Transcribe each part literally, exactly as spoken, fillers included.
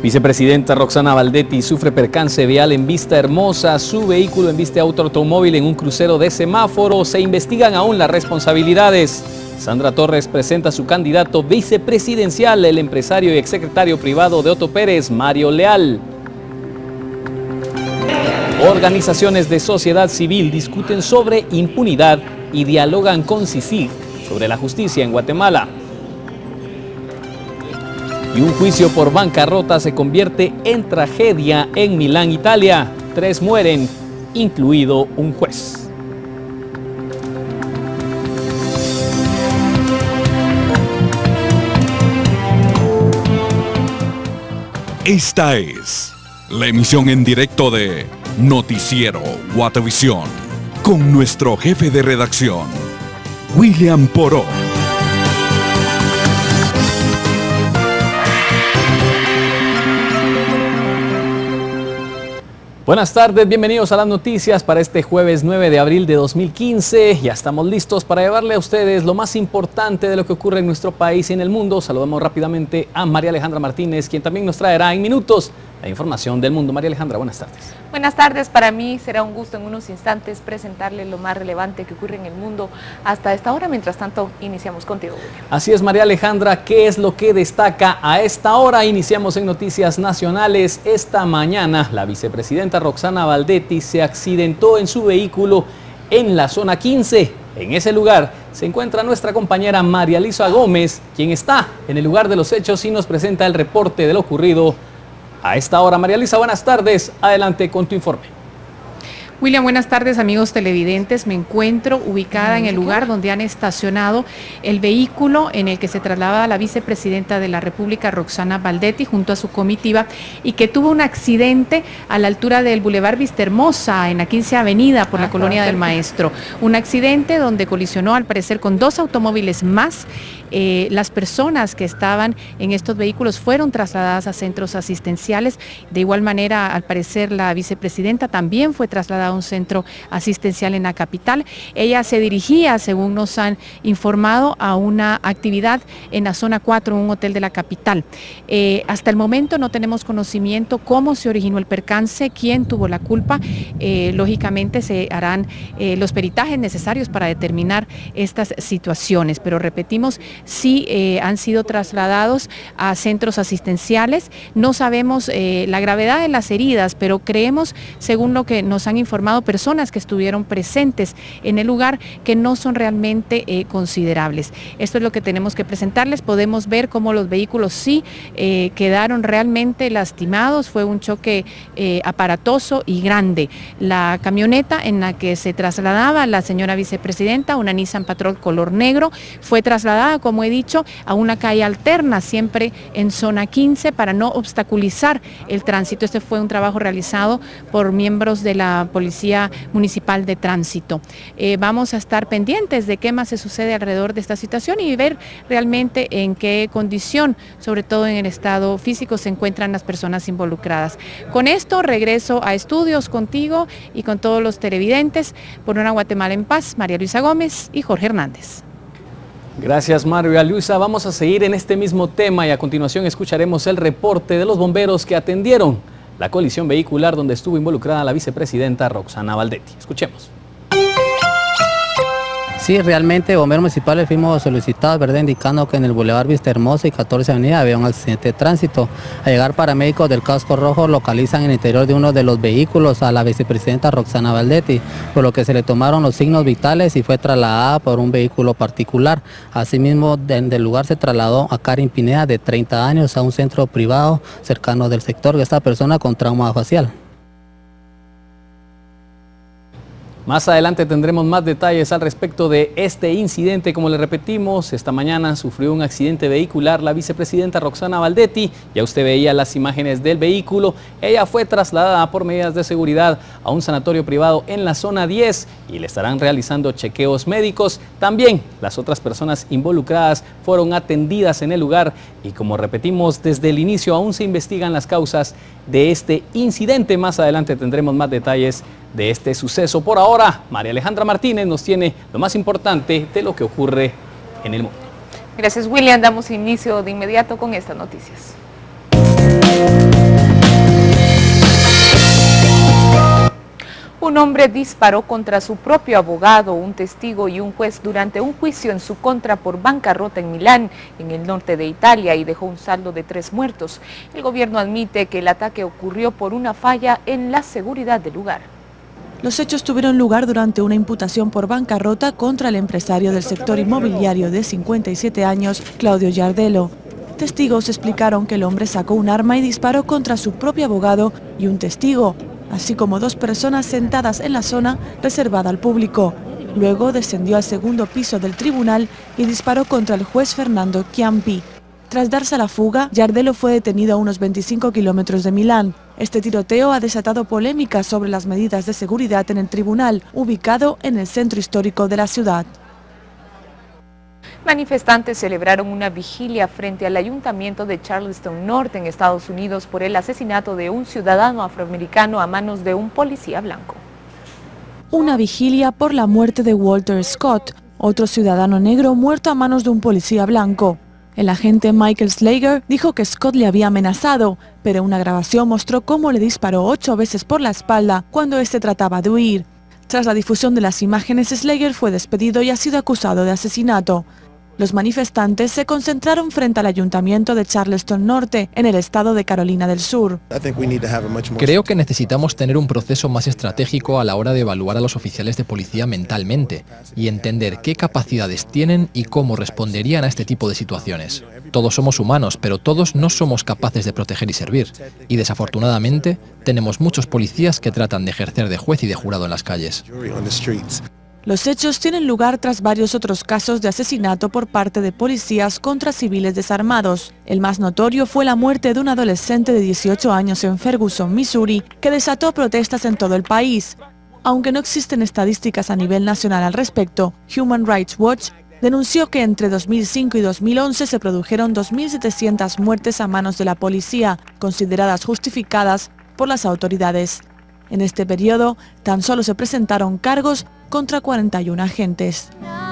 Vicepresidenta Roxana Baldetti sufre percance vial en Vista Hermosa. Su vehículo embiste a otro automóvil en un crucero de semáforo. Se investigan aún las responsabilidades. Sandra Torres presenta a su candidato vicepresidencial, el empresario y exsecretario privado de Otto Pérez, Mario Leal. Organizaciones de sociedad civil discuten sobre impunidad y dialogan con CICIG sobre la justicia en Guatemala. Y un juicio por bancarrota se convierte en tragedia en Milán, Italia. Tres mueren, incluido un juez. Esta es la emisión en directo de Noticiero Guatavisión con nuestro jefe de redacción, William Poró. Buenas tardes, bienvenidos a las noticias para este jueves nueve de abril de dos mil quince. Ya estamos listos para llevarle a ustedes lo más importante de lo que ocurre en nuestro país y en el mundo. Saludamos rápidamente a María Alejandra Martínez, quien también nos traerá en minutos la información del mundo. María Alejandra, buenas tardes. Buenas tardes, para mí será un gusto en unos instantes presentarle lo más relevante que ocurre en el mundo hasta esta hora. Mientras tanto, iniciamos contigo, William. Así es, María Alejandra, ¿qué es lo que destaca a esta hora? Iniciamos en noticias nacionales. Esta mañana, la vicepresidenta Roxana Baldetti se accidentó en su vehículo en la zona quince. En ese lugar se encuentra nuestra compañera María Luisa Gómez, quien está en el lugar de los hechos y nos presenta el reporte de lo ocurrido a esta hora. María Luisa, buenas tardes. Adelante con tu informe. William, buenas tardes, amigos televidentes. Me encuentro ubicada en el lugar donde han estacionado el vehículo en el que se trasladaba la vicepresidenta de la República, Roxana Baldetti, junto a su comitiva, y que tuvo un accidente a la altura del Boulevard Vista Hermosa, en la quince Avenida, por la Colonia del Maestro. Un accidente donde colisionó, al parecer, con dos automóviles más. Eh, las personas que estaban en estos vehículos fueron trasladadas a centros asistenciales. De igual manera, al parecer, la vicepresidenta también fue trasladada a un centro asistencial en la capital. Ella se dirigía, según nos han informado, a una actividad en la zona cuatro, un hotel de la capital. Eh, hasta el momento no tenemos conocimiento cómo se originó el percance, quién tuvo la culpa. Eh, lógicamente se harán eh, los peritajes necesarios para determinar estas situaciones, pero repetimos, sí eh, han sido trasladados a centros asistenciales. No sabemos eh, la gravedad de las heridas, pero creemos, según lo que nos han informado personas que estuvieron presentes en el lugar, que no son realmente eh, considerables. Esto es lo que tenemos que presentarles. Podemos ver cómo los vehículos sí eh, quedaron realmente lastimados. Fue un choque eh, aparatoso y grande. La camioneta en la que se trasladaba la señora vicepresidenta, una Nissan Patrol color negro, fue trasladada, como he dicho, a una calle alterna, siempre en zona quince, para no obstaculizar el tránsito. Este fue un trabajo realizado por miembros de la Policía Municipal de Tránsito. Eh, vamos a estar pendientes de qué más se sucede alrededor de esta situación y ver realmente en qué condición, sobre todo en el estado físico, se encuentran las personas involucradas. Con esto regreso a estudios contigo y con todos los televidentes. Por una Guatemala en paz, María Luisa Gómez y Jorge Hernández. Gracias, María Luisa. Vamos a seguir en este mismo tema y a continuación escucharemos el reporte de los bomberos que atendieron la colisión vehicular donde estuvo involucrada la vicepresidenta Roxana Baldetti. Escuchemos. Sí, realmente bomberos municipales fuimos solicitados, ¿verdad?, indicando que en el Boulevard Vista Hermosa y catorce Avenida había un accidente de tránsito. Al llegar paramédicos del Casco Rojo localizan en el interior de uno de los vehículos a la vicepresidenta Roxana Baldetti, por lo que se le tomaron los signos vitales y fue trasladada por un vehículo particular. Asimismo, desde el lugar se trasladó a Karin Pineda, de treinta años, a un centro privado cercano del sector, de esta persona con trauma facial. Más adelante tendremos más detalles al respecto de este incidente. Como le repetimos, esta mañana sufrió un accidente vehicular la vicepresidenta Roxana Baldetti. Ya usted veía las imágenes del vehículo. Ella fue trasladada por medidas de seguridad a un sanatorio privado en la zona diez y le estarán realizando chequeos médicos. También las otras personas involucradas fueron atendidas en el lugar y, como repetimos desde el inicio, aún se investigan las causas de este incidente. Más adelante tendremos más detalles de este suceso. Por ahora, María Alejandra Martínez nos tiene lo más importante de lo que ocurre en el mundo. Gracias, William. Damos inicio de inmediato con estas noticias. Un hombre disparó contra su propio abogado, un testigo y un juez durante un juicio en su contra por bancarrota en Milán, en el norte de Italia, y dejó un saldo de tres muertos. El gobierno admite que el ataque ocurrió por una falla en la seguridad del lugar. Los hechos tuvieron lugar durante una imputación por bancarrota contra el empresario del sector inmobiliario de cincuenta y siete años, Claudio Giardello. Testigos explicaron que el hombre sacó un arma y disparó contra su propio abogado y un testigo, así como dos personas sentadas en la zona reservada al público. Luego descendió al segundo piso del tribunal y disparó contra el juez Fernando Chiampi. Tras darse a la fuga, Giardello fue detenido a unos veinticinco kilómetros de Milán. Este tiroteo ha desatado polémicas sobre las medidas de seguridad en el tribunal, ubicado en el centro histórico de la ciudad. Manifestantes celebraron una vigilia frente al ayuntamiento de Charleston Norte en Estados Unidos por el asesinato de un ciudadano afroamericano a manos de un policía blanco. Una vigilia por la muerte de Walter Scott, otro ciudadano negro muerto a manos de un policía blanco. El agente Michael Slager dijo que Scott le había amenazado, pero una grabación mostró cómo le disparó ocho veces por la espalda cuando éste trataba de huir. Tras la difusión de las imágenes, Slager fue despedido y ha sido acusado de asesinato. Los manifestantes se concentraron frente al ayuntamiento de Charleston Norte, en el estado de Carolina del Sur. Creo que necesitamos tener un proceso más estratégico a la hora de evaluar a los oficiales de policía mentalmente y entender qué capacidades tienen y cómo responderían a este tipo de situaciones. Todos somos humanos, pero todos no somos capaces de proteger y servir. Y desafortunadamente, tenemos muchos policías que tratan de ejercer de juez y de jurado en las calles. Los hechos tienen lugar tras varios otros casos de asesinato por parte de policías contra civiles desarmados. El más notorio fue la muerte de un adolescente de dieciocho años en Ferguson, Missouri, que desató protestas en todo el país. Aunque no existen estadísticas a nivel nacional al respecto, Human Rights Watch denunció que entre dos mil cinco y dos mil once se produjeron dos mil setecientas muertes a manos de la policía, consideradas justificadas por las autoridades. En este periodo, tan solo se presentaron cargos contra cuarenta y un agentes.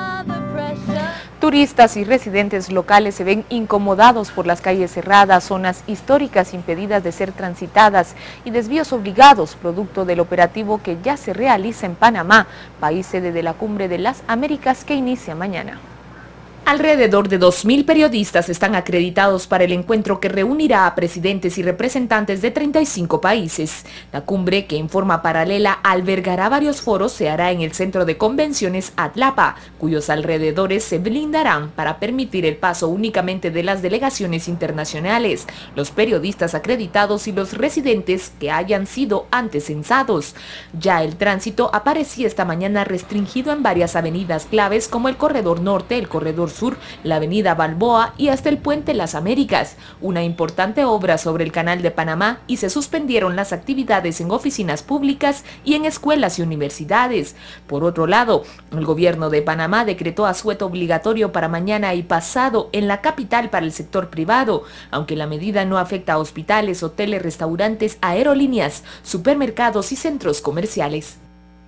Turistas y residentes locales se ven incomodados por las calles cerradas, zonas históricas impedidas de ser transitadas y desvíos obligados, producto del operativo que ya se realiza en Panamá, país sede de la Cumbre de las Américas que inicia mañana. Alrededor de dos mil periodistas están acreditados para el encuentro que reunirá a presidentes y representantes de treinta y cinco países. La cumbre, que en forma paralela albergará varios foros, se hará en el Centro de Convenciones Atlapa, cuyos alrededores se blindarán para permitir el paso únicamente de las delegaciones internacionales, los periodistas acreditados y los residentes que hayan sido antes censados. Ya el tránsito aparecía esta mañana restringido en varias avenidas claves como el Corredor Norte, el Corredor Sur, la avenida Balboa y hasta el Puente Las Américas, una importante obra sobre el Canal de Panamá, y se suspendieron las actividades en oficinas públicas y en escuelas y universidades. Por otro lado, el gobierno de Panamá decretó asueto obligatorio para mañana y pasado en la capital para el sector privado, aunque la medida no afecta a hospitales, hoteles, restaurantes, aerolíneas, supermercados y centros comerciales.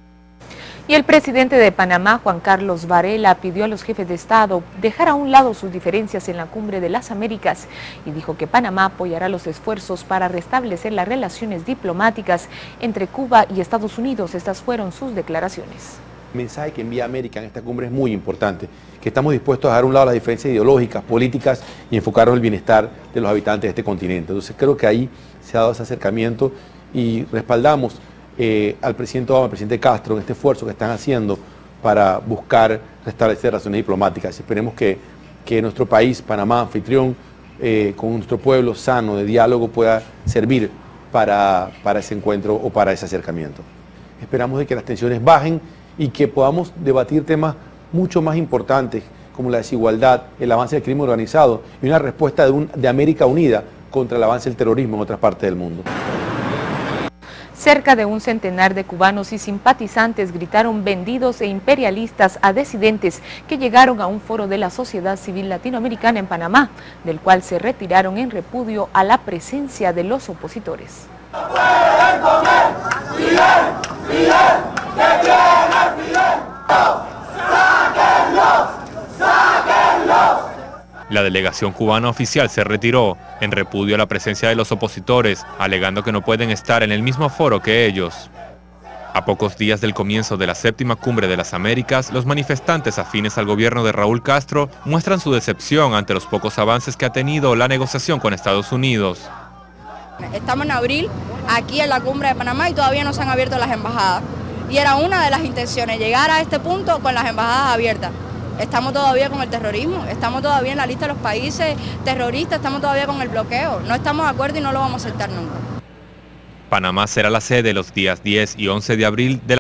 Y el presidente de Panamá, Juan Carlos Varela, pidió a los jefes de Estado dejar a un lado sus diferencias en la Cumbre de las Américas y dijo que Panamá apoyará los esfuerzos para restablecer las relaciones diplomáticas entre Cuba y Estados Unidos. Estas fueron sus declaraciones. El mensaje que envía América en esta cumbre es muy importante, que estamos dispuestos a dejar a un lado las diferencias ideológicas, políticas y enfocarnos en el bienestar de los habitantes de este continente. Entonces creo que ahí se ha dado ese acercamiento y respaldamos Eh, al presidente Obama, al presidente Castro, en este esfuerzo que están haciendo para buscar restablecer relaciones diplomáticas. Esperemos que, que nuestro país, Panamá, anfitrión, eh, con nuestro pueblo sano de diálogo, pueda servir para, para ese encuentro o para ese acercamiento. Esperamos de que las tensiones bajen y que podamos debatir temas mucho más importantes como la desigualdad, el avance del crimen organizado y una respuesta de, un, de América unida contra el avance del terrorismo en otras partes del mundo. Cerca de un centenar de cubanos y simpatizantes gritaron vendidos e imperialistas a disidentes que llegaron a un foro de la sociedad civil latinoamericana en Panamá, del cual se retiraron en repudio a la presencia de los opositores. ¡No pueden comer! ¡Fidel! ¡Fidel! ¡Que tiene Fidel! ¡Sáquenlos! ¡Sáquenlos! La delegación cubana oficial se retiró en repudio a la presencia de los opositores, alegando que no pueden estar en el mismo foro que ellos. A pocos días del comienzo de la séptima cumbre de las Américas, los manifestantes afines al gobierno de Raúl Castro muestran su decepción ante los pocos avances que ha tenido la negociación con Estados Unidos. Estamos en abril, aquí en la cumbre de Panamá, y todavía no se han abierto las embajadas. Y era una de las intenciones, llegar a este punto con las embajadas abiertas. Estamos todavía con el terrorismo, estamos todavía en la lista de los países terroristas, estamos todavía con el bloqueo. No estamos de acuerdo y no lo vamos a aceptar nunca. Panamá será la sede los días diez y once de abril de la